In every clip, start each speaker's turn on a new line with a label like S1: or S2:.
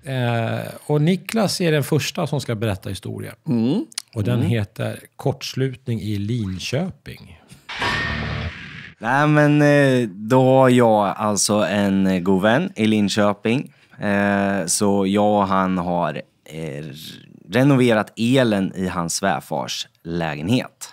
S1: Och Niklas är den första som ska berätta historia. Och den heter Kortslutning i Linköping.
S2: Nej, men då har jag alltså en god vän i Linköping. Så jag och han har renoverat elen i hans svärfars lägenhet.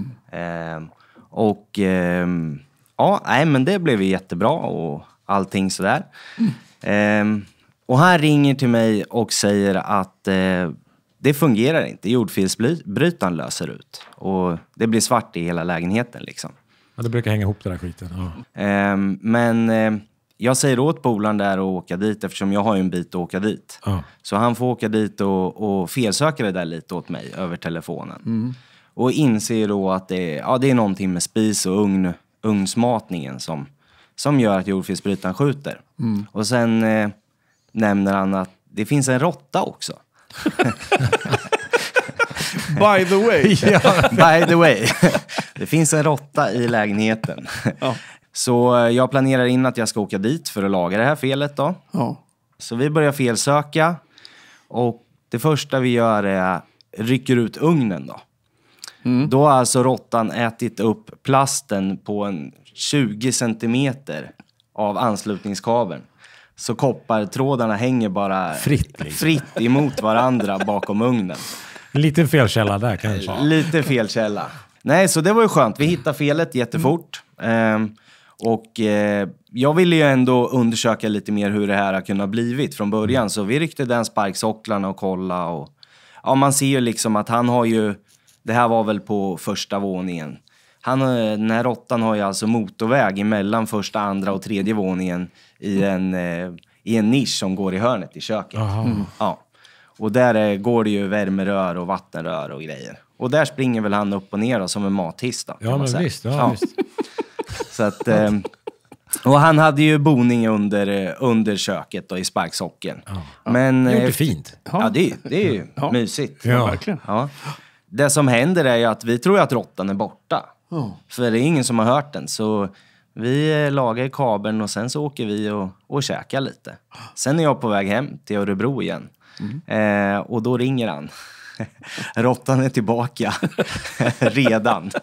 S2: Men det blev jättebra och allting sådär. Och han ringer till mig och säger att det fungerar inte. Jordfelsbrytaren löser ut. Och det blir svart i hela lägenheten liksom.
S1: Ja, det brukar hänga ihop den där skiten.
S2: Ja. Men jag säger åt polaren där att åka dit eftersom jag har ju en bit att åka dit. Så han får åka dit och felsöka det där lite åt mig över telefonen. Och inser då att det är någonting med spis- och ugnsmatningen som gör att jordfelsbrytaren skjuter. Och sen nämner han att det finns en råtta också.
S3: By the way.
S2: By the way. Det finns en råtta i lägenheten. Så jag planerar in att jag ska åka dit för att laga det här felet då. Så vi börjar felsöka. Och det första vi gör är rycker ut ugnen då. Då har alltså råttan ätit upp plasten på en 20 centimeter av anslutningskabeln. Så koppartrådarna hänger bara fritt emot varandra bakom ugnen.
S1: En liten felkälla där kanske.
S2: Lite felkälla. Nej, så det var ju skönt. Vi hittade felet jättefort. Jag ville ju ändå undersöka lite mer hur det här har kunnat blivit från början. Så vi ryckte den sparksocklarna och kolla. Och, man ser ju liksom att han har ju... Det här var väl på första våningen. Den här råttan har ju alltså motorväg emellan första, andra och tredje våningen i en nisch som går i hörnet i köket. Ja. Och där går det ju värmerör och vattenrör och grejer. Och där springer väl han upp och ner då, som en mathiss då.
S1: Ja, men visst. Visst.
S2: Så att, och han hade ju boning under köket då, i sparksocken. Men
S1: det är fint.
S2: Ja, det är ju mysigt.
S3: Ja, verkligen.
S2: Ja. Det som händer är ju att vi tror att råttan är borta. För det är ingen som har hört den. Så vi lagar kabeln och sen så åker vi och käkar lite. Sen är jag på väg hem till Örebro igen. Och då ringer han. Råttan är tillbaka. Redan.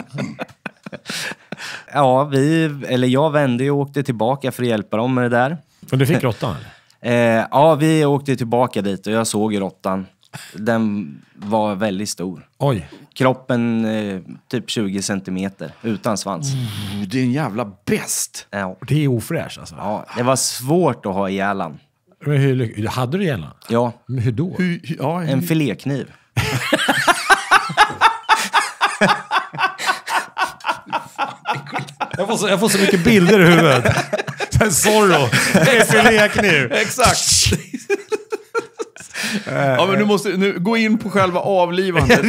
S2: Ja, jag vände och åkte tillbaka för att hjälpa dem med det där.
S1: Och du fick råttan?
S2: Ja, vi åkte tillbaka dit och jag såg råttan. Den var väldigt stor.
S1: Oj.
S2: Kroppen typ 20 centimeter utan svans.
S3: Det är en jävla bäst.
S2: Ja.
S1: Det är ofräsch alltså.
S2: Ja, det var svårt att ha ihjälan.
S1: Men hade du ihjälan?
S2: Ja.
S1: Men hur då?
S2: En filékniv.
S1: Jag får så mycket bilder i huvudet. Zorro. Det är filékniv.
S3: Exakt. Ja, men du måste nu gå in på själva avlivandet.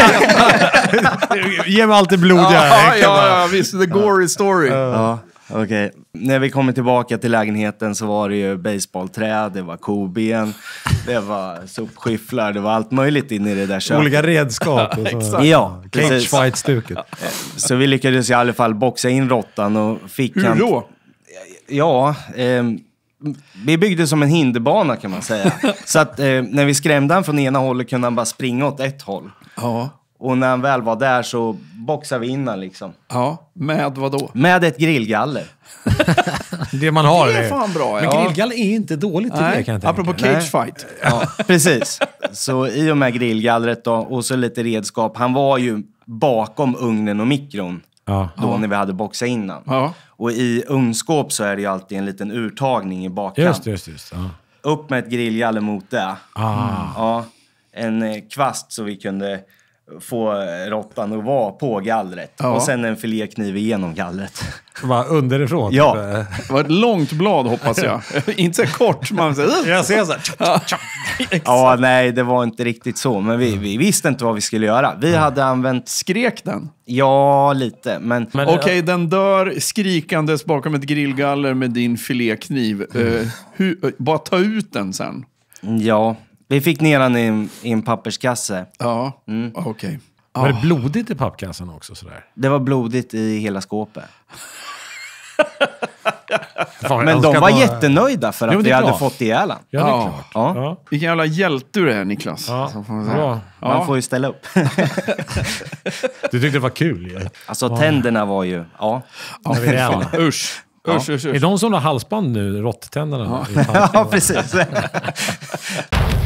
S1: Ge mig alltid blodiga.
S3: Ja, visst. The gory story.
S2: Ja, okej. När vi kommer tillbaka till lägenheten så var det ju baseballträd, det var koben, det var sopskyfflar, det var allt möjligt in i det där köket.
S1: Olika redskap. Och så.
S2: Ja, precis.
S1: Cagefight-stuket.
S2: Så vi lyckades i alla fall boxa in råttan och fick...
S3: Hur då?
S2: Ja, vi byggde som en hinderbana kan man säga. Så att när vi skrämde han från ena hållet kunde han bara springa åt ett håll.
S3: Ja.
S2: Och när han väl var där så boxade vi in han liksom.
S3: Ja, med vad då?
S2: Med ett grillgaller.
S1: Det man har.
S3: Det är fan bra,
S1: Men grillgaller är inte dåligt till det, kan jag tänka.
S3: Apropå cagefight.
S2: Ja, precis. Så i och med grillgallret då, och så lite redskap. Han var ju bakom ugnen och mikron. Då när vi hade boxat innan.
S3: Ja.
S2: Och i ugnskåp så är det ju alltid en liten urtagning i bakkant.
S1: Just. Ja.
S2: Upp med ett grillgaller mot det. Ja, en kvast så vi kunde få råttan att vara på gallret.
S3: Ja.
S2: Och sen en filékniv igenom gallret.
S1: Bara underifrån.
S2: Ja.
S3: Det var ett långt blad hoppas jag. Inte så kort. Man säger,
S1: Jag ser så här.
S2: Ja, nej, det var inte riktigt så. Men vi visste inte vad vi skulle göra. Vi hade använt...
S3: Skrek den?
S2: Ja, lite. Men
S3: Okej, den dör skrikandes bakom ett grillgaller med din filékniv. Bara ta ut den sen.
S2: Ja, vi fick ner den i en papperskasse.
S3: Ja, okej.
S1: Var det blodigt i pappkassan också sådär?
S2: Det var blodigt i hela skåpet.
S1: Fan,
S2: Men
S1: jag
S2: de
S1: ska
S2: var
S1: bara-
S2: jättenöjda för
S1: Ja,
S2: att
S1: men
S2: vi
S1: det är
S2: hade
S1: klart.
S2: fått ihjäl han.
S1: Ja, det är
S3: Ja.
S1: klart.
S2: Ja.
S1: Ja.
S3: Vilken jävla hjälte du är, Niklas.
S1: Ja.
S3: Så får man säga.
S1: Bra.
S2: Man får ju ställa upp.
S1: Du tyckte det var kul ju.
S2: Alltså tänderna var ju... Ja,
S1: Jag vill
S3: Fan,
S1: gärna.
S3: usch. Usch.
S1: Är de som har halsband nu, råtttänderna?
S2: ja precis.